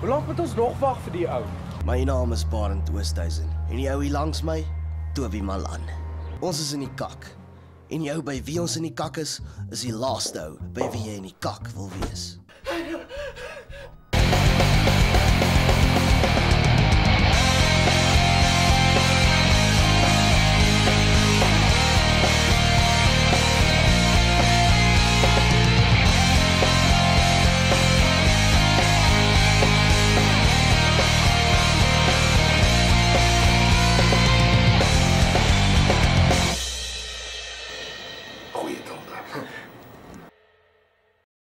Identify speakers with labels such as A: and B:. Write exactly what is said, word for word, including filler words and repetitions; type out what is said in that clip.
A: Hoe lank moet ons nog wag vir die ou?
B: My naam is Barend Oosthuizen en die ou hier langs my, Toby Malan. Ons is in die kak. En die ou by wie ons in die kak is, is die laaste ou by wie jy in die kak wil